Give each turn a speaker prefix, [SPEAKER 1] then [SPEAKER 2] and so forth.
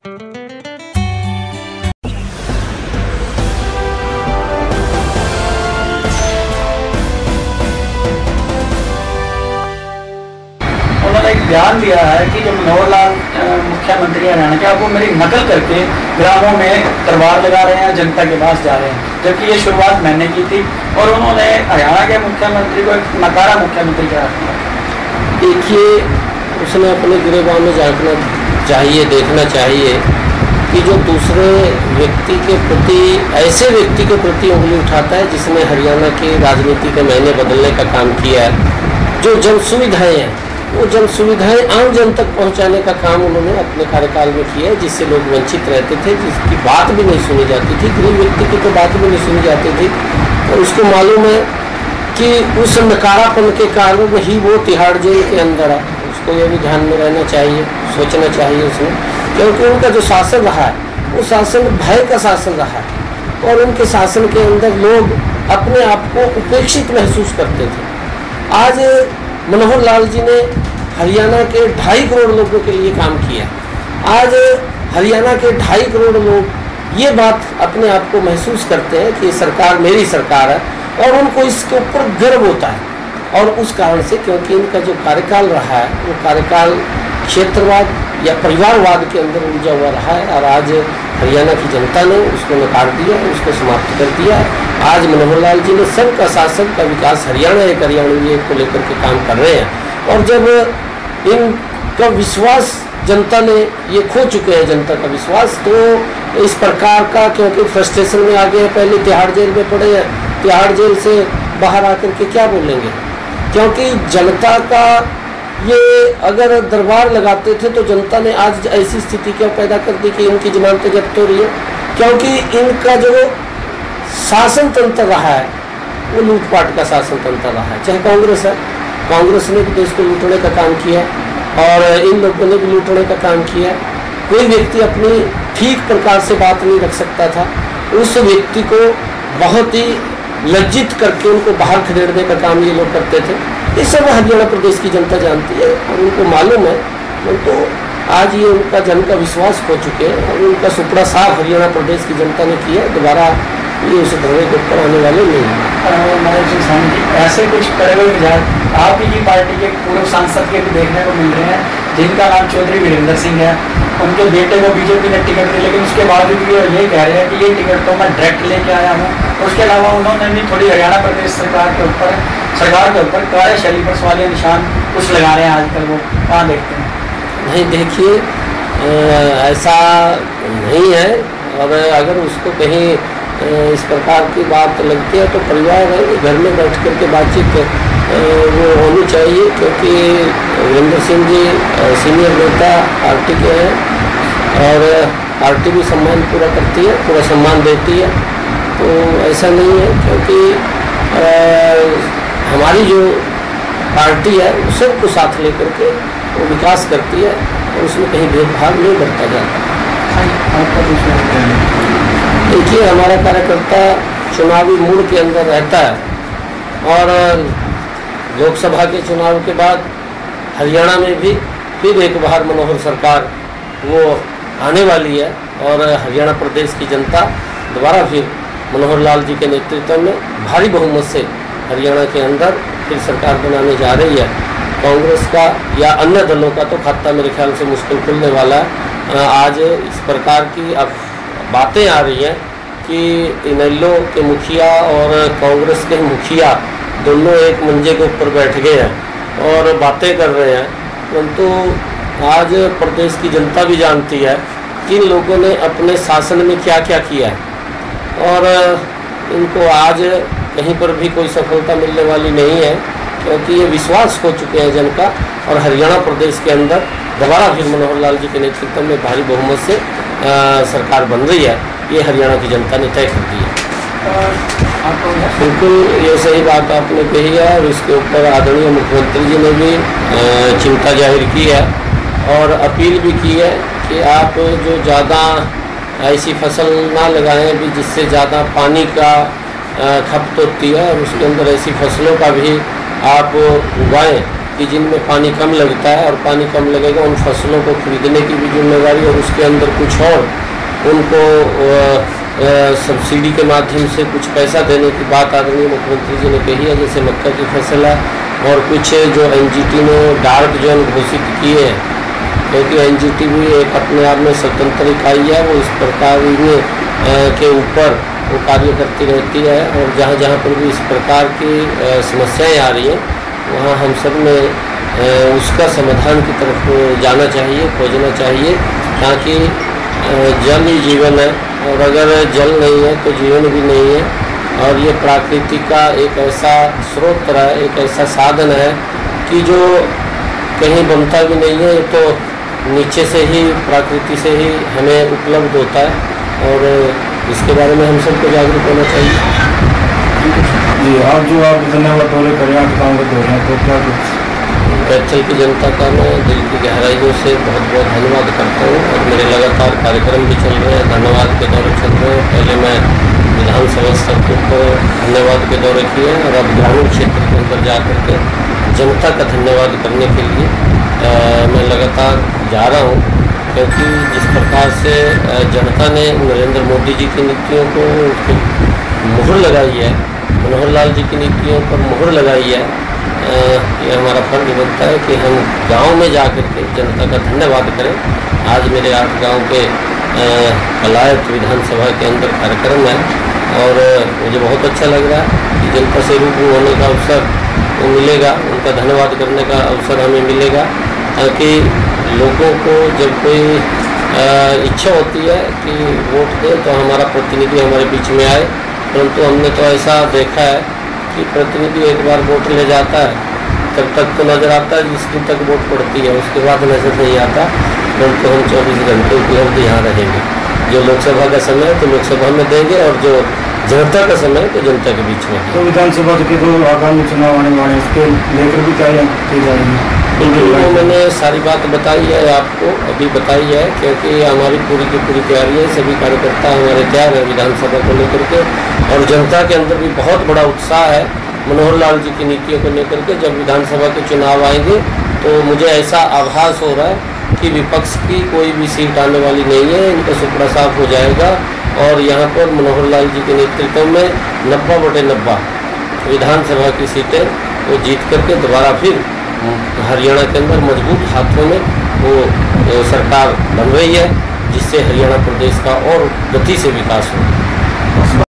[SPEAKER 1] उन्होंने एक बयान दिया है कि जो मनोहर लाल मुख्यमंत्री हरियाणा के, आप वो मेरी नकल करके ग्रामों में दरबार लगा रहे हैं, जनता के पास जा रहे हैं, जबकि ये शुरुआत मैंने की थी। और उन्होंने हरियाणा के मुख्यमंत्री को एक नकारा मुख्यमंत्री करार दिया।
[SPEAKER 2] देखिए, उसने अपने गिरेबान में झांकना चाहिए, देखना चाहिए कि जो दूसरे व्यक्ति के प्रति, ऐसे व्यक्ति के प्रति उंगली उठाता है जिसने हरियाणा की राजनीति के मायने बदलने का काम किया है। जो जन सुविधाएँ हैं, वो जन सुविधाएं आम जन तक पहुंचाने का काम उन्होंने अपने कार्यकाल में किया है, जिससे लोग वंचित रहते थे, जिसकी बात भी नहीं सुनी जाती थी, गरीब व्यक्ति की तो बात भी नहीं सुनी जाती थी। और उसको मालूम है कि उस नकारापन के कारण ही वो तिहाड़ जेल के अंदर है। उसको ये भी ध्यान में रहना चाहिए, सोचना चाहिए उसमें, क्योंकि उनका जो शासन रहा है वो शासन भय का शासन रहा है और उनके शासन के अंदर लोग अपने आप को उपेक्षित महसूस करते थे। आज मनोहर लाल जी ने हरियाणा के 2.5 करोड़ लोगों के लिए काम किया। आज हरियाणा के 2.5 करोड़ लोग ये बात अपने आप को महसूस करते हैं कि सरकार मेरी सरकार है और उनको इसके ऊपर गर्व होता है। और उस कारण से, क्योंकि इनका जो कार्यकाल रहा है वो कार्यकाल क्षेत्रवाद या परिवारवाद के अंदर उलझा हुआ रहा है और आज हरियाणा की जनता ने उसको नकार दिया, उसको समाप्त कर दिया। आज मनोहर लाल जी ने सबका शासन का विकास हरियाणा एक हरियाणवी को लेकर के काम कर रहे हैं। और जब इनका विश्वास जनता ने ये खो चुके हैं, जनता का विश्वास, तो इस प्रकार का, क्योंकि फ्रस्ट्रेशन में आ गए हैं, पहले तिहाड़ जेल में पड़े हैं, तिहाड़ जेल से बाहर आकर के क्या बोलेंगे? क्योंकि जनता का ये अगर दरबार लगाते थे तो जनता ने आज ऐसी स्थिति क्यों पैदा कर दी कि इनकी जमानतें जब्त हो रही है? क्योंकि इनका जो शासन तंत्र रहा है वो लूटपाट का शासन तंत्र रहा है। चाहे कांग्रेस है, कांग्रेस ने भी देश को लूटने का काम किया और इन लोगों ने भी लूटने का काम किया। कोई व्यक्ति अपनी ठीक प्रकार से बात नहीं रख सकता था, उस व्यक्ति को बहुत ही लज्जित करके उनको बाहर खदेड़ने का काम ये लोग करते थे। ये सब हरियाणा प्रदेश की जनता जानती है और उनको मालूम है। तो आज ये उनका जन का विश्वास खो चुके हैं और उनका सुपड़ा साफ हरियाणा प्रदेश की जनता ने किया। दोबारा ये उस धरने के ऊपर आने वाले नहीं हैं।
[SPEAKER 1] ऐसे कुछ बड़े बड़े विधायक आप ही की पार्टी के पूर्व सांसद के भी देखने को मिल रहे हैं, जिनका नाम चौधरी वीरेंद्र सिंह है। उनके बेटे को बीजेपी ने टिकट दी, लेकिन उसके बाद भी ये कह रहे हैं कि ये टिकट तो मैं डायरेक्ट लेके आया हूँ। उसके अलावा उन्होंने भी थोड़ी हरियाणा प्रदेश सरकार के ऊपर कार्यशैली पर सवालिया निशान कुछ लगा रहे हैं आजकल। वो कहाँ देखते हैं?
[SPEAKER 2] नहीं, देखिए, ऐसा नहीं है। और अगर उसको कहीं इस प्रकार की बात लगती है तो परिवार है, घर में बैठ कर के बातचीत वो होनी चाहिए, क्योंकि वीरेंद्र सिंह जी सीनियर नेता पार्टी के हैं और पार्टी भी सम्मान पूरा करती है, पूरा सम्मान देती है। तो ऐसा नहीं है, क्योंकि हमारी जो पार्टी है वो सबको साथ लेकर के वो विकास करती है और उसमें कहीं भेदभाव नहीं बरता जाता। देखिए, हमारा कार्यकर्ता चुनावी मूड के अंदर रहता है और लोकसभा के चुनाव के बाद हरियाणा में भी फिर एक बार मनोहर सरकार वो आने वाली है और हरियाणा प्रदेश की जनता दोबारा फिर मनोहर लाल जी के नेतृत्व में भारी बहुमत से हरियाणा के अंदर फिर सरकार बनाने जा रही है। कांग्रेस का या अन्य दलों का तो खाता मेरे ख्याल से मुश्किल खुलने वाला है। आज इस प्रकार की अब बातें आ रही हैं कि इनेलो के मुखिया और कांग्रेस के मुखिया दोनों एक मंजे के ऊपर बैठ गए हैं और बातें कर रहे हैं, परंतु आज प्रदेश की जनता भी जानती है कि इन लोगों ने अपने शासन में क्या क्या किया है और इनको आज कहीं पर भी कोई सफलता मिलने वाली नहीं है, क्योंकि ये विश्वास खो चुके हैं जन का। और हरियाणा प्रदेश के अंदर दोबारा फिर मनोहर लाल जी के नेतृत्व में भारी बहुमत से सरकार बन रही है, ये हरियाणा की जनता ने तय कर दी है। बिल्कुल ये सही बात आपने कही है और इसके ऊपर आदरणीय मुख्यमंत्री जी ने भी चिंता जाहिर की है और अपील भी की है कि आप जो ज़्यादा ऐसी फसल ना लगाएं भी जिससे ज़्यादा पानी का खपत होती है और उसके अंदर ऐसी फसलों का भी आप उगाएं कि जिनमें पानी कम लगता है और पानी कम लगेगा उन फसलों को खरीदने की भी जिम्मेदारी, और उसके अंदर कुछ और उनको सब्सिडी के माध्यम से कुछ पैसा देने की बात आदरणीय मुख्यमंत्री जी ने कही है। जैसे मक्का की फसल है और कुछ जो एनजीटी ने डार्क जोन घोषित किए हैं, क्योंकि एनजीटी भी एक अपने आप में स्वतंत्र इकाई है, वो इस प्रकार के ऊपर वो कार्य करती रहती है, और जहाँ जहाँ पर भी इस प्रकार की समस्याएं आ रही हैं वहाँ हम सब ने उसका समाधान की तरफ जाना चाहिए, खोजना चाहिए, ताकि जल ही जीवन है, और अगर जल नहीं है तो जीवन भी नहीं है। और ये प्रकृति का एक ऐसा स्रोत है, एक ऐसा साधन है कि जो कहीं बनता भी नहीं है, तो नीचे से ही प्रकृति से ही हमें उपलब्ध होता है, और इसके बारे में हम सबको जागरूक होना चाहिए।
[SPEAKER 3] जी, आप जो आप धन्यवाद दौरे करें, आप काम करते हैं, तो क्या कुछ
[SPEAKER 2] कैथल की जनता का मैं दिल की गहराइयों से बहुत बहुत धन्यवाद करता हूँ, और मेरे लगातार कार्यक्रम भी चल रहे हैं, धन्यवाद के दौरे चल रहे हैं। पहले मैं विधानसभा स्तर पर धन्यवाद के दौरे किए, और अब ग्रामीण क्षेत्र के अंदर जा कर के जनता का धन्यवाद करने के लिए मैं लगातार जा रहा हूँ, क्योंकि जिस प्रकार से जनता ने नरेंद्र मोदी जी की नीतियों को मुहर लगाई है, मनोहर लाल जी की नीतियों पर मुहर लगाई है, ये हमारा फर्ज बनता है कि हम गांव में जा कर के जनता का धन्यवाद करें। आज मेरे 8 गांव के कलायत विधानसभा के अंदर कार्यक्रम है, और मुझे बहुत अच्छा लग रहा है कि जनता से रूबरू होने का अवसर वो मिलेगा, उनका धन्यवाद करने का अवसर हमें मिलेगा, ताकि लोगों को जब कोई इच्छा होती है कि वोट दें तो हमारा प्रतिनिधि हमारे बीच में आए। परंतु हमने तो ऐसा देखा है कि प्रतिनिधि एक बार वोट ले जाता है, तब तक तो नज़र आता है जिस दिन तक वोट पड़ती है, उसके बाद नज़र नहीं आता। परंतु हम 24 घंटे उपलब्ध यहाँ रहेंगे। जो लोकसभा का समय है तो लोकसभा में देंगे, और जो जनता का समय है तो जनता के बीच में।
[SPEAKER 3] तो विधानसभा के जो आगामी चुनाव आने वाले इसके लेकर भी तैयारियाँ की जा रही है?
[SPEAKER 2] तो मैंने सारी बात बताई है आपको, अभी बताई है, क्योंकि हमारी पूरी की पूरी तैयारी है, सभी कार्यकर्ता हमारे तैयार है विधानसभा को लेकर के, और जनता के अंदर भी बहुत बड़ा उत्साह है मनोहर लाल जी की नीतियों को लेकर के। जब विधानसभा के चुनाव आएंगे तो मुझे ऐसा आभास हो रहा है कि विपक्ष की कोई भी सीट आने वाली नहीं है, इनका सुपड़ा साफ हो जाएगा, और यहाँ पर मनोहर लाल जी के नेतृत्व में 90/90 विधानसभा की सीटें वो जीत करके दोबारा फिर हरियाणा के अंदर मजबूत हाथों में वो सरकार बन रही है, जिससे हरियाणा प्रदेश का और गति से विकास हो।